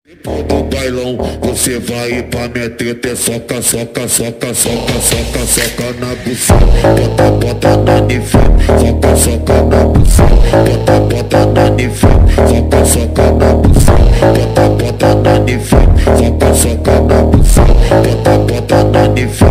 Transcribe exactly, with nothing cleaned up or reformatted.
No bailão, você vai pra minha treta, é soca, soca, soca, soca, soca, soca na buceta. Bota, bota na NINFET, soca, soca na buceta. Bota, bota na NINFET, soca, soca na buceta. Bota, bota na NINFET, soca, soca na buceta. Bota, bota na NINFET.